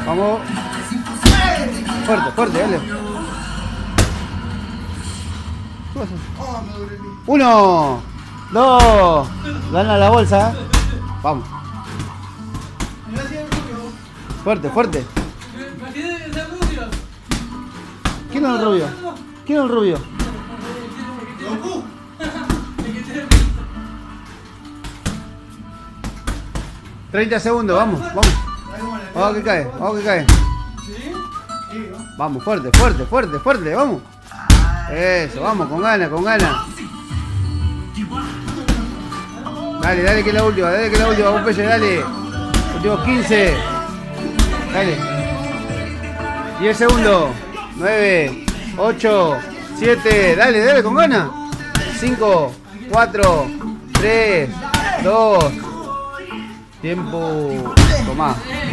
Vamos. Fuerte, fuerte, dale. 1, 2. Gana la bolsa. Vamos. Fuerte, fuerte. ¿Quién es el rubio? ¿Quién es el rubio? 30 segundos, vamos, vamos. Vamos que cae, vamos que cae. Vamos, fuerte, fuerte, fuerte, fuerte, vamos. Eso, vamos, con ganas, con ganas. Dale, dale que es la última, vamos Pelle, dale. Últimos 15. Dale. 10 segundos. 9, 8, 7. Dale, dale, con ganas. 5, 4, 3, 2. Tiempo. Tomá.